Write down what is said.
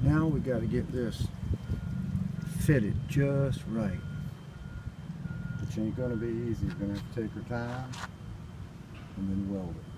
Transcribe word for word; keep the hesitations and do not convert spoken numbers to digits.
Now we got to get this fitted just right. Which ain't going to be easy. You're going to have to take your time and then weld it.